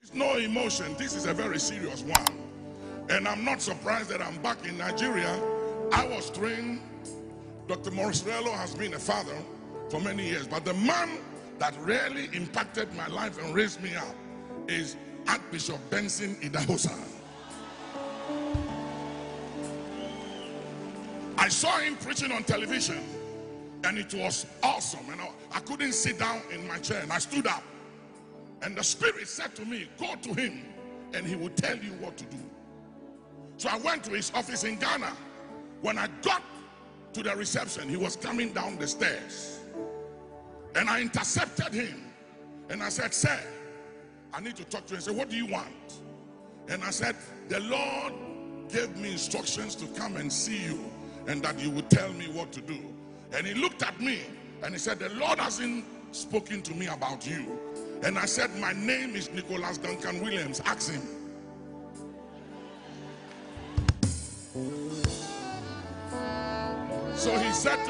It's no emotion. This is a very serious one. And I'm not surprised that I'm back in Nigeria. I was trained. Dr. Morrello has been a father for many years. But the man that really impacted my life and raised me up is Archbishop Benson Idahosa. I saw him preaching on television, and it was awesome. And I couldn't sit down in my chair, and I stood up. And the Spirit said to me, go to him, and he will tell you what to do. So I went to his office in Ghana. When I got to the reception, he was coming down the stairs. And I intercepted him. And I said, sir, I need to talk to you. He said, what do you want? And I said, the Lord gave me instructions to come and see you, and that you would tell me what to do. And he looked at me, and he said, the Lord hasn't spoken to me about you. And I said, my name is Nicholas Duncan-Williams. Ask him. So he said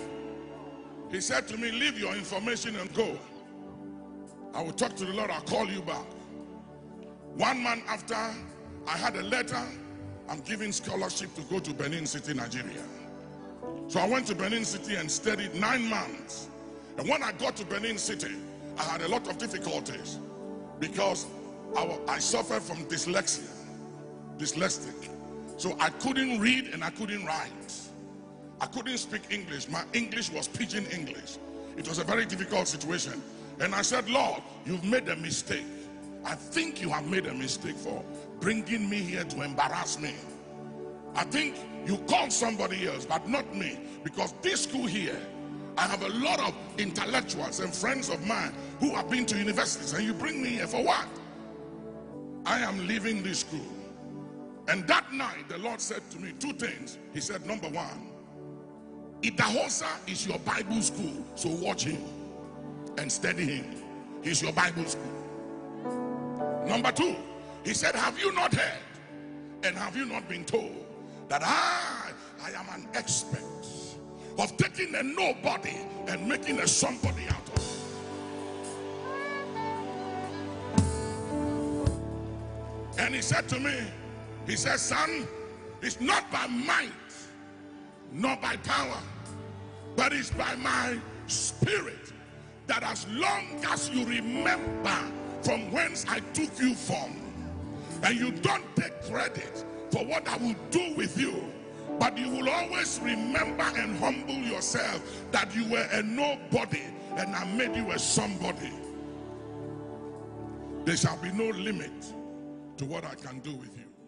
to me, leave your information and go. I will talk to the Lord. I'll call you back. 1 month after, I had a letter. I'm giving scholarship to go to Benin City, Nigeria. So I went to Benin City and studied 9 months. And when I got to Benin City, I had a lot of difficulties because I suffered from dyslexic. So I couldn't read and I couldn't write. I couldn't speak English. My English was pidgin English. It was a very difficult situation. And I said, Lord, you've made a mistake. I think you have made a mistake for bringing me here to embarrass me. I think you called somebody else, but not me. Because this school here, I have a lot of intellectuals and friends of mine who have been to universities, and you bring me here for what? I am leaving this school. And that night, the Lord said to me 2 things. He said, number 1, Idahosa is your Bible school, so watch him and study him. He's your Bible school. Number 2, he said, have you not heard and have you not been told that I am an expert of taking a nobody and making a somebody out of it? And he said to me, he said, son, it's not by might, not by power, but it's by my spirit, that as long as you remember from whence I took you from, and you don't take credit for what I will do with you, but you will always remember and humble yourself that you were a nobody and I made you a somebody. There shall be no limit to what I can do with you.